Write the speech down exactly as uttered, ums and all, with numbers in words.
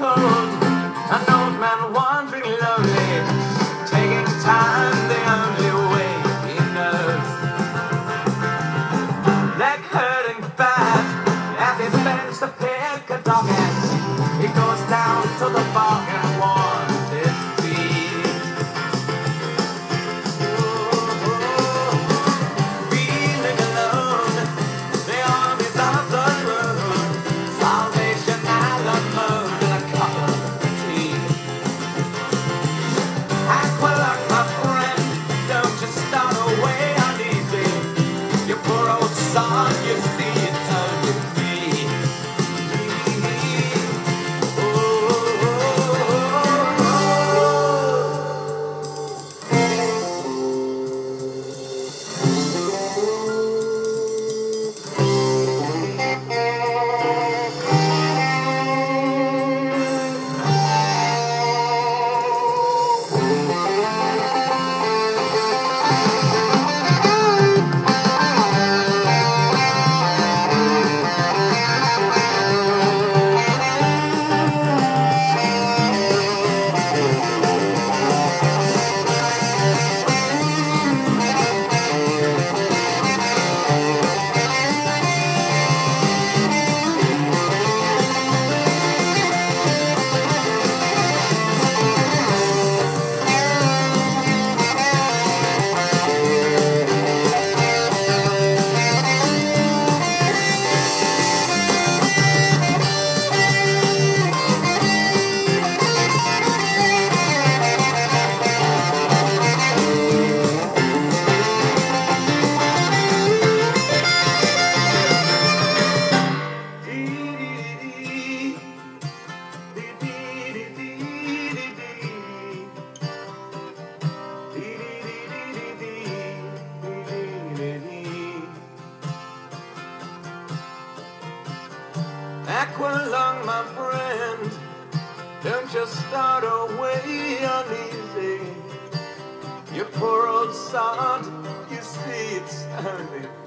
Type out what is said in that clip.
cold. An old man wandering lonely, taking time the only way he knows. Leg hurting bad as he bends to pick a dog and he goes down to the bar and warms his feet. Feeling alone, the armies of the road, salvation at the mode and a cup of tea. Aqualung, my friend, don't you start away uneasy. You poor old son, you see it's only me. Aqualung, my friend, don't just start away uneasy. You poor old sod, you see it's only